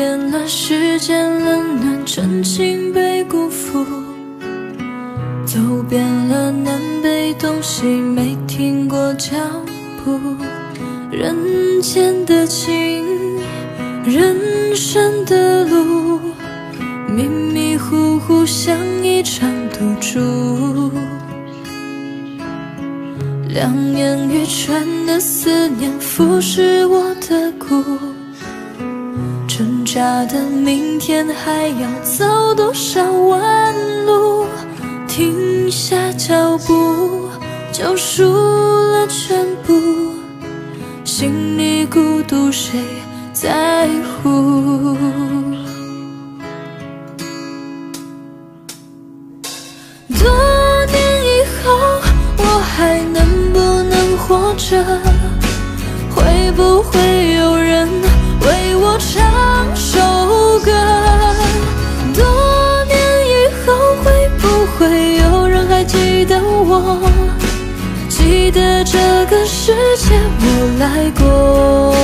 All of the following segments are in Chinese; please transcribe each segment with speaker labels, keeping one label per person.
Speaker 1: 遍了世间冷暖，真情被辜负，走遍了南北东西，没停过脚步。人间的情，人生的路，迷迷糊糊像一场赌注。两眼欲穿的思念腐蚀我的骨，挣扎的明天还要走多少弯路？停下脚步，就输了全部。心里孤独，谁在乎？多年以后，我还能不能活着？会不会有人为我唱首歌？多年以后，会不会有人还记得我？记得这个世界我来过。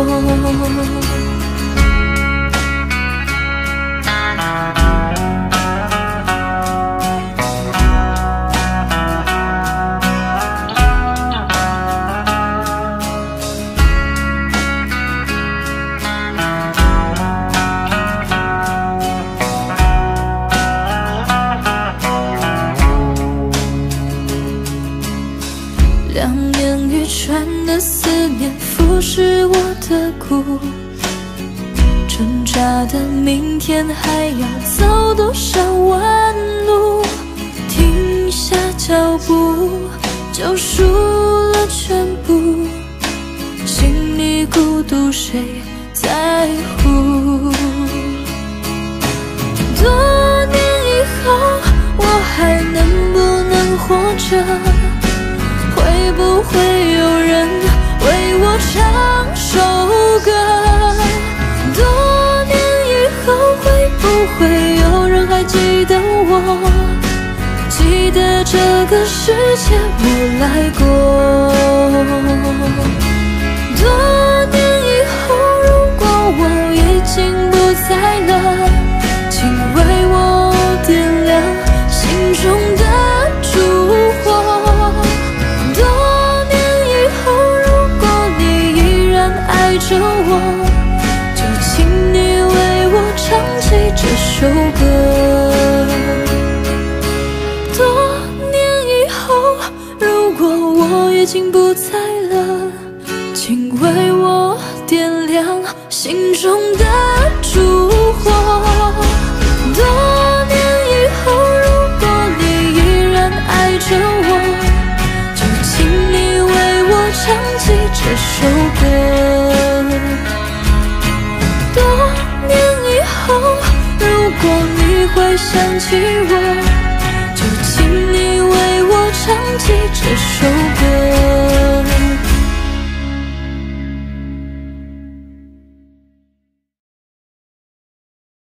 Speaker 1: 两眼欲穿的思念腐蚀我的骨，挣扎的明天还要走多少弯路？停下脚步，就输了全部。心里孤独，谁在乎？多年以后，我还能不能活着？会不会有人为我唱首歌？多年以后，会不会有人还记得我？记得这个世界我来过。多年以后，如果我已经不在了，请为我点亮心中的烛火。爱着我，就请你为我唱起这首歌。多年以后，如果我已经不在了，请为我点亮心中的烛火。多年以后，如果你依然爱着我，就请你为我唱起这首歌。会想起我，就请你为我唱起这首歌。